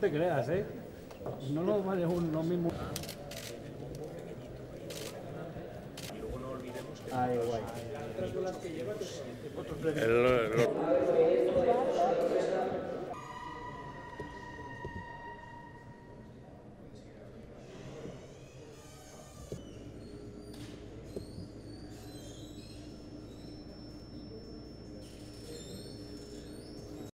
te creas, ¿eh? No nos vale lo mismo. Ay, guay. El